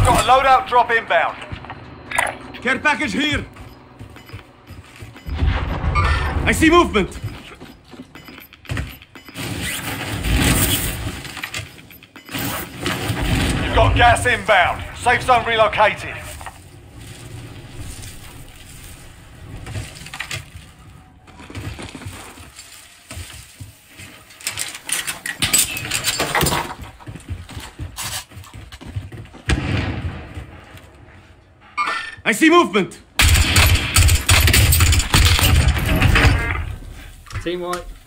Got a loadout drop inbound. Care package here. I see movement. You've got gas inbound. Safe zone relocated. I see movement. Team white.